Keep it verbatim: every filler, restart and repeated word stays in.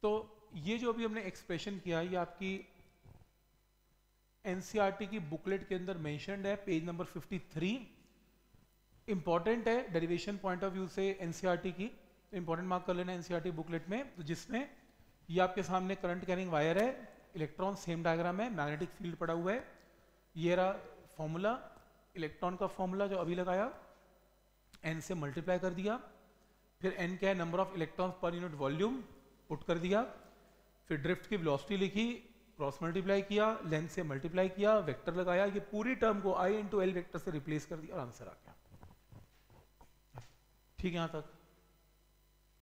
तो ये जो अभी हमने एक्सप्रेशन किया ये आपकी एनसीईआरटी की बुकलेट के अंदर मेंशन्ड है, page number fifty three. Important है डेरिवेशन पॉइंट ऑफ व्यू से एनसीईआरटी की, इंपॉर्टेंट मार्क कर लेना एनसीईआरटी बुकलेट में, तो जिसमें ये आपके सामने करंट कैरिंग वायर है, इलेक्ट्रॉन सेम डायग्राम है, मैग्नेटिक फील्ड पड़ा हुआ है, ये रहा फॉर्मूला, इलेक्ट्रॉन का फॉर्मूला जो अभी लगाया, एन से मल्टीप्लाई कर दिया, फिर एन क्या है number of electrons per unit volume put कर दिया, फिर ड्रिफ्ट की वेलोसिटी लिखी, क्रॉस मल्टीप्लाई किया, लेंथ से मल्टीप्लाई किया, वेक्टर लगाया, ये पूरी टर्म को आई इंटू एल वेक्टर से रिप्लेस कर दिया और आंसर आ गया। ठीक है यहाँ तक?